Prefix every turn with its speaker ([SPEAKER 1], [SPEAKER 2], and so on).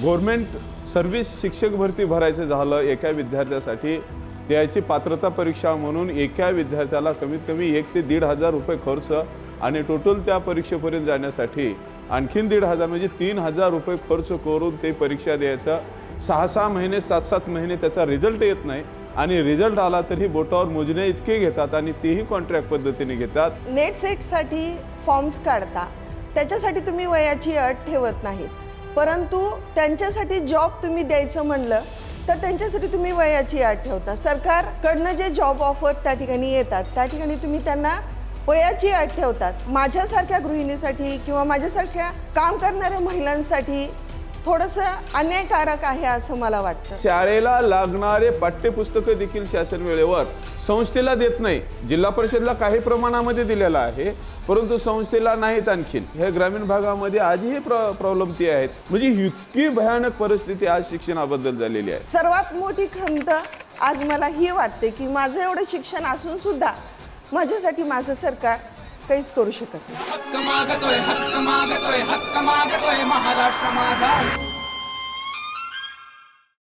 [SPEAKER 1] Government service शिक्षक भरती भरायचं झालं एका विद्यार्थ्यासाठी त्याची पात्रता परीक्षा म्हणून एका विद्यार्थ्याला कमीत कमी 1 ते 1,500 रुपये खर्च आणि टोटल त्या परीक्षेपर्यंत जाण्यासाठी आणखीन 1,500 म्हणजे 3,000 रुपये खर्च करून ते परीक्षा द्यायचं। 6-6 महिने 7-7 महिने त्याचा रिझल्ट येत नाही आणि रिझल्ट आला तरी बोटावर मोजणे इतके घेतात आणि तेही कॉन्ट्रॅक्ट पद्धतीने घेतात।
[SPEAKER 2] नेट सेटसाठी फॉर्म्स काढता त्याच्यासाठी तुम्ही वयाची अट ठेवत नाही, परंतु त्यांच्यासाठी जॉब तुम्ही द्यायचं म्हणलं तर त्यांच्यासाठी तुम्ही वयाची अट ठेवता। सरकारकडनं जे जॉब ऑफर त्या ठिकाणी येतात त्या ठिकाणी तुम्ही त्यांना वयाची अट ठेवतात। माझ्यासारख्या गृहिणीसाठी किंवा माझ्यासारख्या काम करणाऱ्या महिलांसाठी थोडंसं अन्यायकारक आहे असं मला वाटतं।
[SPEAKER 1] शाळेला लागणारे पाठ्यपुस्तकं देखील शासन वेळेवर संस्थेला देत नाही। जिल्हा परिषदला काही प्रमाणामध्ये दिलेला आहे, परंतु संस्थेला नाहीत। आणखीन हे ग्रामीण भागामध्ये आजही प्रॉब्लेम ती आहेत। म्हणजे इतकी भयानक परिस्थिती आज शिक्षणाबद्दल झालेली आहे।
[SPEAKER 2] सर्वात मोठी खंत आज मला ही वाटते की माझं एवढं शिक्षण असून सुद्धा माझ्यासाठी माझं सरकार काहीच करू शकत नाही।
[SPEAKER 3] हक्क मागतोय महाराष्ट्र माझा।